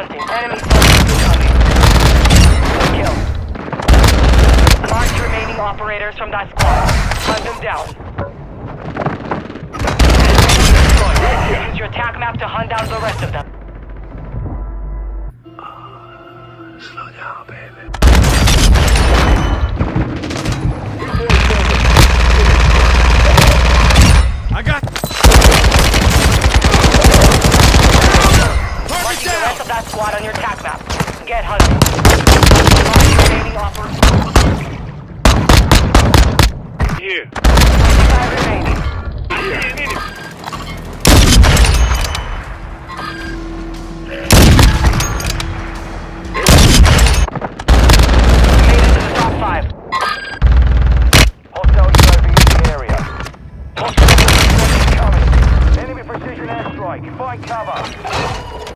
hunting. Enemy soldiers incoming. Good kill. Mark the remaining operators from that squad. Hunt them down. Use your attack map to hunt down the rest of them. Slow down, baby. I got. Marking the rest of that squad on your attack map. Get hunting.